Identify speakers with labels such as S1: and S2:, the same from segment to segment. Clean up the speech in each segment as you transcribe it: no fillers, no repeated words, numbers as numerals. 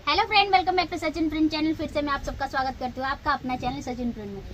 S1: Hello friend, welcome back to Sachin print channel. फिर से मैं आप सबका स्वागत करती हूँ आपका अपना चैनल सचिन प्रिंट में।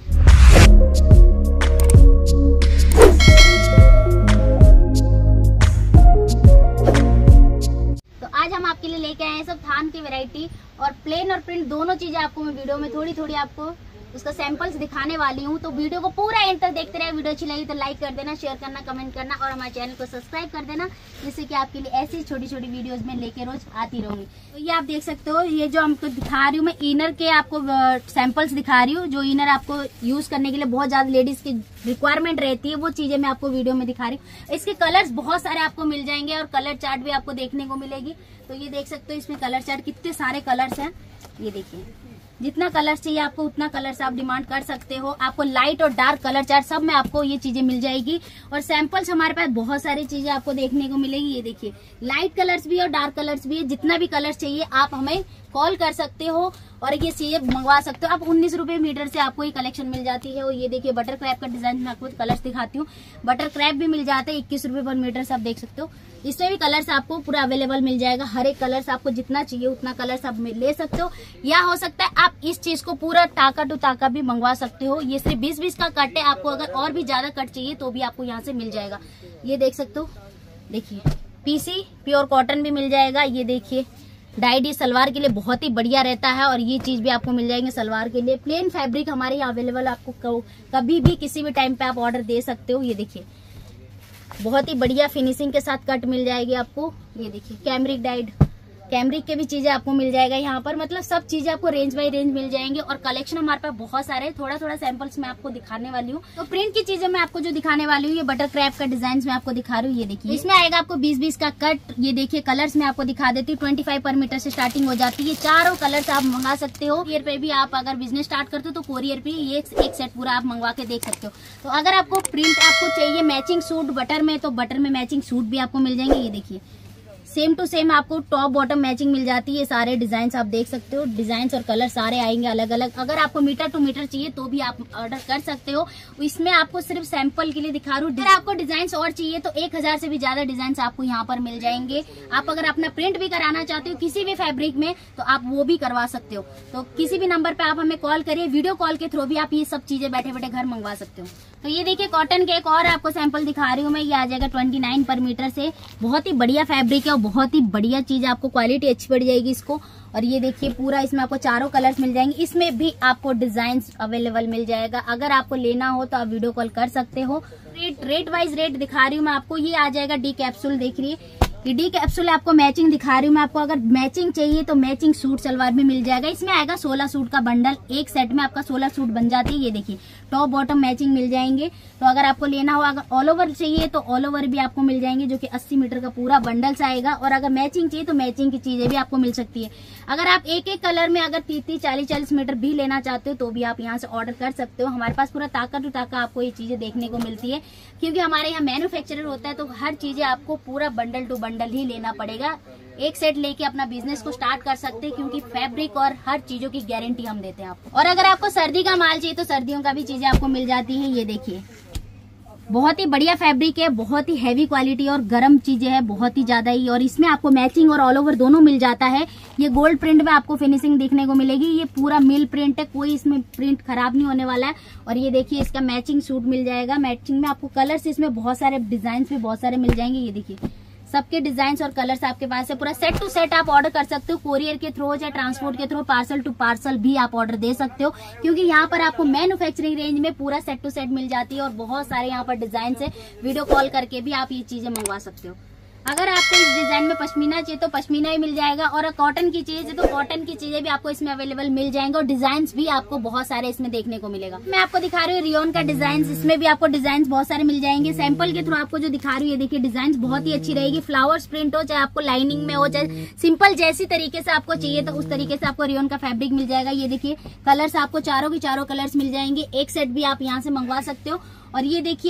S1: तो आज हम आपके लिए लेके आए हैं सब थान की वैरायटी और प्लेन और प्रिंट दोनों चीजें आपको मैं वीडियो में थोड़ी थोड़ी आपको उसका सैंपल्स दिखाने वाली हूँ। तो वीडियो को पूरा एंड तक देखते रहे। वीडियो अच्छी लगी तो लाइक कर देना, शेयर करना, कमेंट करना और हमारे चैनल को सब्सक्राइब कर देना, जिससे कि आपके लिए ऐसी छोटी छोटी वीडियोस में लेके रोज आती रहूंगी। तो ये आप देख सकते हो, ये जो हमको दिखा रही हूँ मैं इनर के आपको सैंपल्स दिखा रही हूँ। जो इनर आपको यूज करने के लिए बहुत ज्यादा लेडीज की रिक्वायरमेंट रहती है, वो चीजें मैं आपको वीडियो में दिखा रही हूँ। इसके कलर्स बहुत सारे आपको मिल जाएंगे और कलर चार्ट भी आपको देखने को मिलेगी। तो ये देख सकते हो, इसमें कलर चार्ट कितने सारे कलर्स हैं। ये देखिए, जितना कलर चाहिए आपको उतना कलर्स आप डिमांड कर सकते हो। आपको लाइट और डार्क कलर चार्ट सब में आपको ये चीजें मिल जाएगी। और सैंपल्स हमारे पास बहुत सारी चीजें आपको देखने को मिलेगी। ये देखिए, लाइट कलर्स भी और डार्क कलर्स भी है। जितना भी कलर चाहिए आप हमें कॉल कर सकते हो और ये चीजें मंगवा सकते हो। आप 19 रुपए मीटर से आपको ये कलेक्शन मिल जाती है। और ये देखिए, बटर क्रैब का डिजाइन में आपको कलर्स दिखाती हूँ। बटर क्रैब भी मिल जाते हैं 21 रुपए पर मीटर से, आप देख सकते हो। इसमें भी कलर्स आपको पूरा अवेलेबल मिल जाएगा। हर एक कलर्स आपको जितना चाहिए उतना कलर्स आप ले सकते हो। या हो सकता है आप इस चीज को पूरा टाका टू टाका भी मंगवा सकते हो। ये सिर्फ 20-20 का कट है। आपको अगर और भी ज्यादा कट चाहिए तो भी आपको यहाँ से मिल जाएगा। ये देख सकते हो, देखिए पीसी प्योर कॉटन भी मिल जाएगा। ये देखिए, डाइडी सलवार के लिए बहुत ही बढ़िया रहता है और ये चीज भी आपको मिल जाएंगे सलवार के लिए। प्लेन फैब्रिक हमारे यहाँ अवेलेबल, आपको कभी भी किसी भी टाइम पे आप ऑर्डर दे सकते हो। ये देखिए, बहुत ही बढ़िया फिनिशिंग के साथ कट मिल जाएगी आपको। ये देखिए, कैमरिक डाइड, कैमरिक के भी चीजें आपको मिल जाएगा यहाँ पर। मतलब सब चीजें आपको रेंज बाय रेंज मिल जाएंगे। और कलेक्शन हमारे पास बहुत सारे, थोड़ा थोड़ा सैंपल्स मैं आपको दिखाने वाली हूँ। तो प्रिंट की चीजें मैं आपको जो दिखाने वाली हूँ, ये बटर क्रैब का डिजाइन में आपको दिखा रही हूँ। ये देखिए, इसमें आएगा आपको 20-20 का कट। ये देखिए, कलर्स मैं आपको दिखा देती हूँ। 25 पर मीटर से स्टार्टिंग हो जाती है। चारों कलर्स आप मंगा सकते हो। कोरियर पे भी आप अगर बिजनेस स्टार्ट करते हो तो कोरियर पे ये एक सेट पूरा आप मंगवा के देख सकते हो। तो अगर आपको प्रिंट आपको चाहिए मैचिंग सूट बटर में, तो बटर में मैचिंग सूट भी आपको मिल जाएंगे। ये देखिए, सेम टू सेम आपको टॉप बॉटम मैचिंग मिल जाती है। सारे डिजाइन आप देख सकते हो, डिजाइन और कलर सारे आएंगे अलग अलग। अगर आपको मीटर टू मीटर चाहिए तो भी आप ऑर्डर कर सकते हो। इसमें आपको सिर्फ सैंपल के लिए दिखा रहा हूँ। अगर आपको डिजाइन और चाहिए तो 1000 से भी ज्यादा डिजाइन आपको यहाँ पर मिल जाएंगे। आप अगर अपना प्रिंट भी कराना चाहते हो किसी भी फैब्रिक में तो आप वो भी करवा सकते हो। तो किसी भी नंबर पे आप हमें कॉल करिए, वीडियो कॉल के थ्रू भी आप ये सब चीजें बैठे बैठे घर मंगवा सकते हो। तो ये देखिए, कॉटन के एक और आपको सैंपल दिखा रही हूँ मैं। ये आ जाएगा 29 पर मीटर से। बहुत ही बढ़िया फैब्रिक है और बहुत ही बढ़िया चीज, आपको क्वालिटी अच्छी पड़ जाएगी इसको। और ये देखिए, पूरा इसमें आपको चारों कलर्स मिल जाएंगे। इसमें भी आपको डिजाइन अवेलेबल मिल जाएगा। अगर आपको लेना हो तो आप वीडियो कॉल कर सकते हो। रेट वाइज रेट दिखा रही हूँ मैं आपको। ये आ जाएगा डी कैप्सूल, देख रही है डी कैप्सूल आपको मैचिंग दिखा रही हूँ मैं आपको। अगर मैचिंग चाहिए तो मैचिंग सूट सलवार भी मिल जाएगा। इसमें आएगा 16 सूट का बंडल। एक सेट में आपका 16 सूट बन जाती है। ये देखिए, टॉप बॉटम मैचिंग मिल जाएंगे। तो अगर आपको लेना हो, अगर ऑल ओवर चाहिए तो ऑल ओवर भी आपको मिल जाएंगे, जो कि 80 मीटर का पूरा बंडल से आएगा। और अगर मैचिंग चाहिए तो मैचिंग की चीजें भी आपको मिल सकती है। अगर आप एक एक कलर में अगर 30-40 मीटर भी लेना चाहते हो तो भी आप यहाँ से ऑर्डर कर सकते हो। हमारे पास पूरा ताका टू ताका आपको ये चीजें देखने को मिलती है, क्योंकि हमारे यहाँ मैन्युफैक्चरर होता है। तो हर चीजें आपको पूरा बंडल टू बंडल ही लेना पड़ेगा। एक सेट लेके अपना बिजनेस को स्टार्ट कर सकते हैं, क्योंकि फैब्रिक और हर चीजों की गारंटी हम देते हैं आपको। और अगर आपको सर्दी का माल चाहिए तो सर्दियों का भी चीजें आपको मिल जाती है। ये देखिए, बहुत ही बढ़िया फैब्रिक है, बहुत ही हैवी क्वालिटी और गर्म चीजें है बहुत ही ज्यादा ही। और इसमें आपको मैचिंग और ऑल ओवर दोनों मिल जाता है। ये गोल्ड प्रिंट में आपको फिनिशिंग देखने को मिलेगी। ये पूरा मिल प्रिंट है, कोई इसमें प्रिंट खराब नहीं होने वाला है। और ये देखिए, इसका मैचिंग सूट मिल जाएगा। मैचिंग में आपको कलर्स, इसमें बहुत सारे डिजाइन भी बहुत सारे मिल जाएंगे। ये देखिए, सबके डिजाइन और कलर्स आपके पास है। पूरा सेट टू सेट आप ऑर्डर कर सकते हो, कोरियर के थ्रू या ट्रांसपोर्ट के थ्रू, पार्सल टू पार्सल भी आप ऑर्डर दे सकते हो। क्योंकि यहाँ पर आपको मैन्युफैक्चरिंग रेंज में पूरा सेट टू सेट मिल जाती है और बहुत सारे यहाँ पर डिजाइन है। वीडियो कॉल करके भी आप ये चीजें मंगवा सकते हो। अगर आपको इस डिजाइन में पश्मीना चाहिए तो पश्मीना भी मिल जाएगा। और कॉटन की चीज है तो कॉटन की चीजें भी आपको इसमें अवेलेबल मिल जाएंगे। और डिजाइन भी आपको बहुत सारे इसमें देखने को मिलेगा। मैं आपको दिखा रही हूँ रियोन का डिजाइन। इसमें भी आपको डिजाइन बहुत सारे मिल जाएंगे। सैंपल के थ्रू आपको जो दिखा रही हूँ, ये देखिए, डिजाइन बहुत ही अच्छी रहेगी। फ्लावर्स प्रिंट हो, चाहे आपको लाइनिंग में हो, चाहे सिंपल जैसी तरीके से आपको चाहिए तो उस तरीके से आपको रियोन का फैब्रिक मिल जाएगा। ये देखिए, कलर्स आपको चारों के चारों कलर्स मिल जाएंगे। एक सेट भी आप यहाँ से मंगवा सकते हो। और ये देखिए,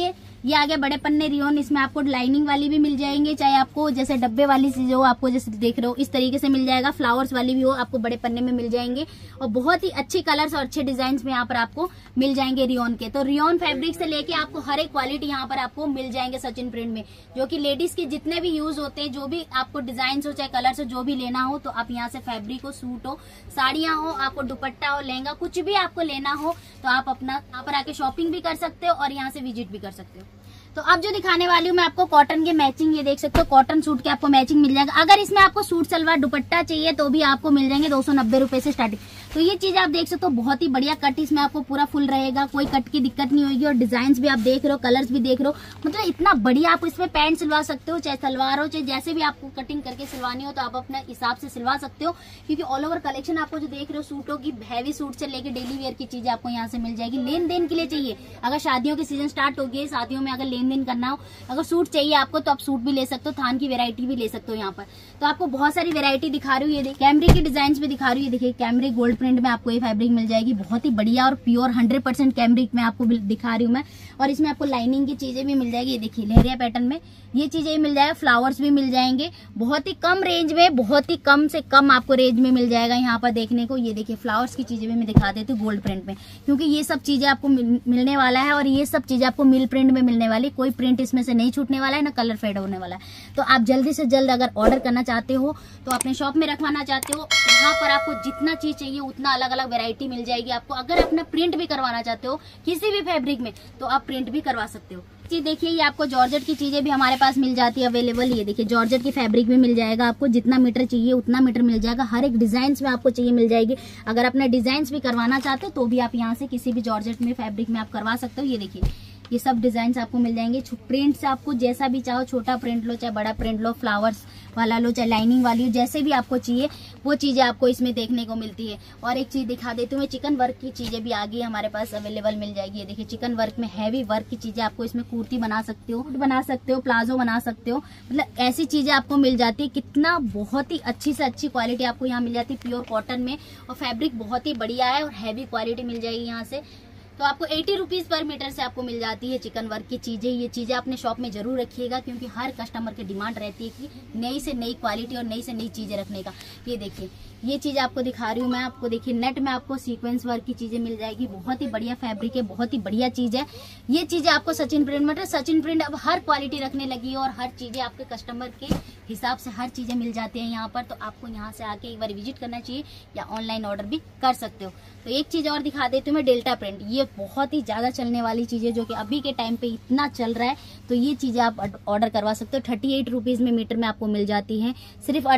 S1: ये आ गया बड़े पन्ने रियोन। इसमें आपको लाइनिंग वाली भी मिल जाएंगे, चाहे आपको जैसे डब्बे वाली चीज हो, आपको जैसे देख रहे हो इस तरीके से मिल जाएगा। फ्लावर्स वाली भी हो, आपको बड़े पन्ने में मिल जाएंगे और बहुत ही अच्छे कलर्स और अच्छे डिजाइन में यहाँ पर आपको मिल जाएंगे रियोन के। तो रियोन फैब्रिक से लेके आपको हर एक क्वालिटी यहाँ पर आपको मिल जाएंगे सचिन प्रिंट में, जो कि लेडीज के जितने भी यूज होते हैं, जो भी आपको डिजाइन हो चाहे कलर हो, जो भी लेना हो तो आप यहाँ से फैब्रिक हो, सूट हो, साड़ियां हो, आपको दुपट्टा हो, लहंगा, कुछ भी आपको लेना हो तो आप अपना यहाँ पर आके शॉपिंग भी कर सकते हो और यहाँ से विजिट भी कर सकते हो। तो अब जो दिखाने वाली हूँ मैं आपको कॉटन के मैचिंग, ये देख सकते हो कॉटन सूट के आपको मैचिंग मिल जाएगा। अगर इसमें आपको सूट सलवार दुपट्टा चाहिए तो भी आपको मिल जाएंगे 290 रुपए से स्टार्टिंग। तो ये चीज आप देख सकते हो, बहुत ही बढ़िया कट इसमें आपको पूरा फुल रहेगा, कोई कट की दिक्कत नहीं होगी। और डिजाइन भी आप देख रहे हो, कलर्स भी देख रहे हो, मतलब इतना बढ़िया आप इसमें पैंट सिलवा सकते हो, चाहे सलवार हो, चाहे जैसे भी आपको कटिंग करके सिलवानी हो तो आप अपने हिसाब से सिलवा सकते हो। क्योंकि ऑल ओवर कलेक्शन आपको जो देख रहे हो सूटों की, हैवी सूट से लेके डेली वेयर की चीजें आपको यहाँ से मिल जाएगी। लेन देन के लिए चाहिए, अगर शादियों के सीजन स्टार्ट हो गए, शादियों में अगर लेन देन करना हो, अगर सूट चाहिए आपको तो आप सूट भी ले सकते हो, थान की वैरायटी भी ले सकते हो यहाँ पर। तो आपको बहुत सारी वैरायटी दिखा रही हूँ। ये देखिए कैमरे की डिजाइन भी दिखा रही हूँ, देखिए कैमरे गोल्ड प्रिंट में आपको ये फैब्रिक मिल जाएगी, बहुत ही बढ़िया और प्योर 100% कैमरिक में आपको दिखा रही हूँ मैं। और इसमें आपको लाइनिंग की चीजें भी मिल जाएगी, ये देखिए लहरिया पैटर्न में ये चीजें मिल जाएगा, फ्लावर्स भी मिल जाएंगे, बहुत ही कम रेंज में, बहुत ही कम से कम आपको रेंज में मिल जाएगा यहाँ पर देखने को। ये देखिए फ्लावर्स की चीजें भी मैं दिखा देती हूँ गोल्ड प्रिंट में, क्योंकि ये सब चीजें आपको मिलने वाला है और ये सब चीजें आपको मिल प्रिंट में मिलने वाली, कोई प्रिंट इसमें से नहीं छूटने वाला है, ना कलर फेड होने वाला है। तो आप जल्दी से जल्द अगर ऑर्डर करना चाहते हो तो अपने शॉप में रखवाना चाहते हो, यहाँ पर आपको जितना चीज चाहिए उतना अलग अलग वैरायटी मिल जाएगी आपको। अगर अपना प्रिंट भी करवाना चाहते हो किसी भी फैब्रिक में तो आप प्रिंट भी करवा सकते हो। जी देखिए ये आपको जॉर्जेट की चीजें भी हमारे पास मिल जाती है अवेलेबल। ये देखिए जॉर्जेट की फैब्रिक भी मिल जाएगा, आपको जितना मीटर चाहिए उतना मीटर मिल जाएगा, हर एक डिजाइन में आपको चाहिए मिल जाएगी। अगर अपना डिजाइन भी करवाना चाहते हो तो भी आप यहाँ से किसी भी जॉर्जेट में फैब्रिक में आप करवा सकते हो। ये देखिए ये सब डिजाइन आपको मिल जाएंगे। प्रिंट से आपको जैसा भी चाहो, छोटा प्रिंट लो चाहे बड़ा प्रिंट लो, फ्लावर्स वाला लो चाहे लाइनिंग वाली हो, जैसे भी आपको चाहिए वो चीजें आपको इसमें देखने को मिलती है। और एक चीज दिखा देती हूँ मैं, चिकन वर्क की चीजें भी आगे हमारे पास अवेलेबल मिल जाएगी। ये देखिए चिकन वर्क में हैवी वर्क की चीजें आपको इसमें कुर्ती बना सकते हो, बना सकते हो, प्लाजो बना सकते हो, मतलब ऐसी चीजें आपको मिल जाती है। कितना बहुत ही अच्छी से अच्छी क्वालिटी आपको यहाँ मिल जाती है प्योर कॉटन में, और फैब्रिक बहुत ही बढ़िया है और हैवी क्वालिटी मिल जाएगी यहाँ से। तो आपको 80 रुपीज पर मीटर से आपको मिल जाती है चिकन वर्क की चीजें। ये चीजें अपने शॉप में जरूर रखिएगा, क्योंकि हर कस्टमर की डिमांड रहती है कि नई से नई क्वालिटी और नई से नई चीजें रखने का। ये देखिए ये चीज आपको दिखा रही हूँ मैं, आपको देखिए नेट में आपको सीक्वेंस वर्क की चीजें मिल जाएगी, बहुत ही बढ़िया फैब्रिक है, बहुत ही बढ़िया चीज है। ये चीजें आपको सचिन प्रिंट, मतलब सचिन प्रिंट अब हर क्वालिटी रखने लगी है और हर चीजें आपके कस्टमर के हिसाब से हर चीजें मिल जाती है यहाँ पर। तो आपको यहाँ से आके एक बार विजिट करना चाहिए या ऑनलाइन ऑर्डर भी कर सकते हो। तो एक चीज और दिखा देती हूँ मैं, डेल्टा प्रिंट। ये बहुत ही ज्यादा चलने वाली चीज है, जो कि अभी के टाइम पे इतना चल रहा है। तो ये चीजें आप ऑर्डर करवा सकते हो। 38 रुपीज में मीटर में आपको मिल जाती है, सिर्फ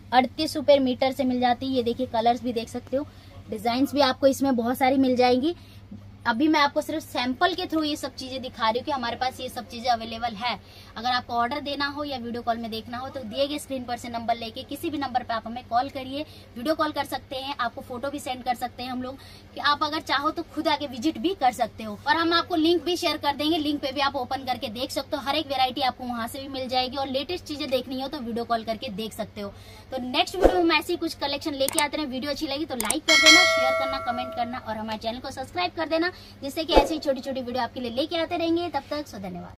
S1: 38 रुपए मीटर से मिल जाती है। ये देखिए कलर्स भी देख सकते हो, डिजाइन्स भी आपको इसमें बहुत सारी मिल जाएंगी। अभी मैं आपको सिर्फ सैंपल के थ्रू ये सब चीजें दिखा रही हूँ कि हमारे पास ये सब चीजें अवेलेबल है। अगर आपको ऑर्डर देना हो या वीडियो कॉल में देखना हो तो दिए गए स्क्रीन पर से नंबर लेके किसी भी नंबर पे आप हमें कॉल करिए, वीडियो कॉल कर सकते हैं, आपको फोटो भी सेंड कर सकते हैं हम लोग, कि आप अगर चाहो तो खुद आके विजिट भी कर सकते हो। और हम आपको लिंक भी शेयर कर देंगे, लिंक पे भी आप ओपन करके देख सकते हो। हर एक वेरायटी आपको वहां से भी मिल जाएगी, और लेटेस्ट चीजें देखनी हो तो वीडियो कॉल करके देख सकते हो। तो नेक्स्ट वीडियो में ऐसी कुछ कलेक्शन लेके आते हैं। वीडियो अच्छी लगी तो लाइक कर देना, शेयर करना, कमेंट करना और हमारे चैनल को सब्सक्राइब कर देना, जिससे कि ऐसी छोटी छोटी वीडियो आपके लिए लेके आते रहेंगे। तब तक धन्यवाद।